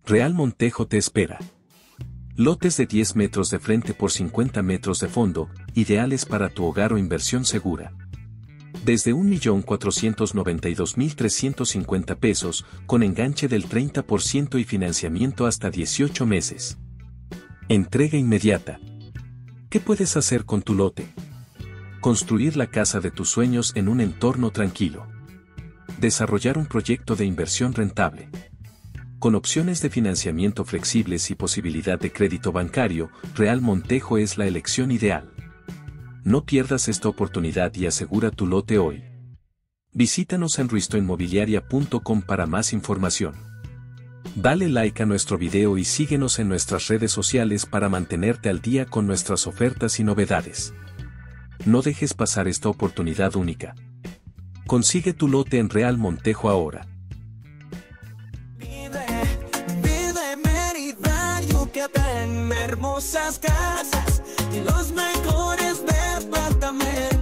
Real Montejo te espera. Lotes de 10 metros de frente por 50 metros de fondo, ideales para tu hogar o inversión segura. Desde 1.492.350 pesos, con enganche del 30% y financiamiento hasta 18 meses. Entrega inmediata. ¿Qué puedes hacer con tu lote? Construir la casa de tus sueños en un entorno tranquilo. Desarrollar un proyecto de inversión rentable. Con opciones de financiamiento flexibles y posibilidad de crédito bancario, Real Montejo es la elección ideal. No pierdas esta oportunidad y asegura tu lote hoy. Visítanos en ruistoinmobiliaria.com para más información. Dale like a nuestro video y síguenos en nuestras redes sociales para mantenerte al día con nuestras ofertas y novedades. No dejes pasar esta oportunidad única. Consigue tu lote en Real Montejo ahora. Vive Mérida, Yucatán, hermosas casas y los mejores departamentos.